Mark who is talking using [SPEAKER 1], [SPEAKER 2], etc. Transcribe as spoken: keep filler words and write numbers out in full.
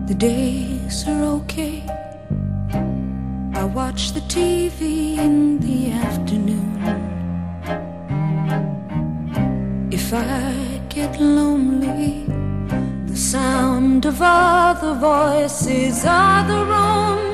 [SPEAKER 1] The days are okay. I watch the T V in the afternoon. If I get lonely, the sound of other voices, other own